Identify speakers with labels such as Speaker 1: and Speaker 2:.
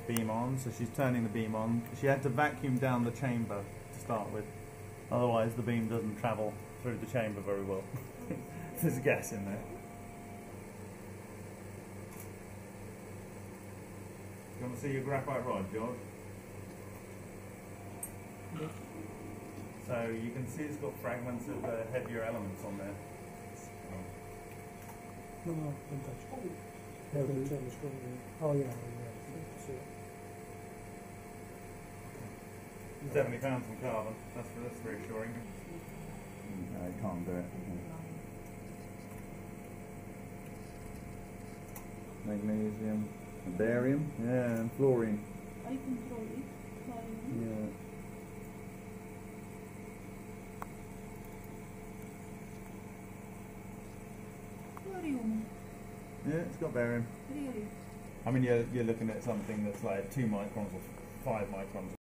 Speaker 1: beam on, so she's turning the beam on. She had to vacuum down the chamber to start with, otherwise the beam doesn't travel through the chamber very well. There's gas in there. You want to see your graphite rod, George?
Speaker 2: Yes.
Speaker 1: So you can see it's got fragments of heavier elements on there.
Speaker 2: No, don't touch. Yeah, don't touch. Oh yeah, see it.
Speaker 1: It's definitely found some carbon. That's reassuring. No, I can't do it. Magnesium, barium, yeah, and fluorine.
Speaker 3: I control it.
Speaker 1: Yeah.
Speaker 3: Barium.
Speaker 1: Yeah, it's got barium.
Speaker 3: Really?
Speaker 1: I mean, you're looking at something that's like 2 microns or 5 microns